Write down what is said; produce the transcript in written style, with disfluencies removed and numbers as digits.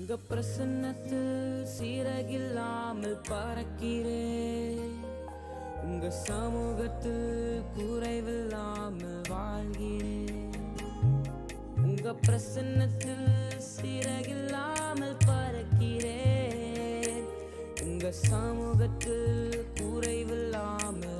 உங்க பிரசன்னத்தில் சீரகில்லாமல் பறக்கிறேன். உங்க சமூகத்தில் குறைவில்லாமல் வாழ்கிறேன். உங்க பிரசன்னத்தில் சீரகில்லாமல் பறக்கிறேன். உங்க சமூகத்தில் குறைவில்லாமல்